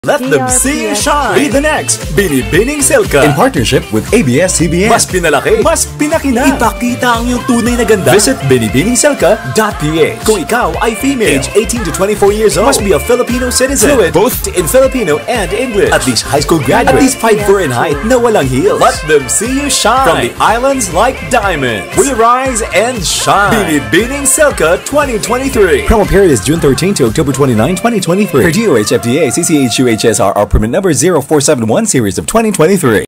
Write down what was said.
Let them see you shine. Be the next Binibining Silka. In partnership with ABS-CBN. Mas pinalaki, mas pinakina. Ipakita ang iyong tunay na ganda. Visit binibiningsilka.ph. Kung ikaw ay female, age 18 to 24 years old, must be a Filipino citizen. Fluent both in Filipino and English. At least high school graduate. At least 5'4" in height. Na walang heels. Let them see you shine. From the islands like diamonds, we rise and shine. Binibining Silka 2023. Promo period is June 13 to October 29, 2023. Per DOH FDA CCHU HSRR permit number 0471 series of 2023.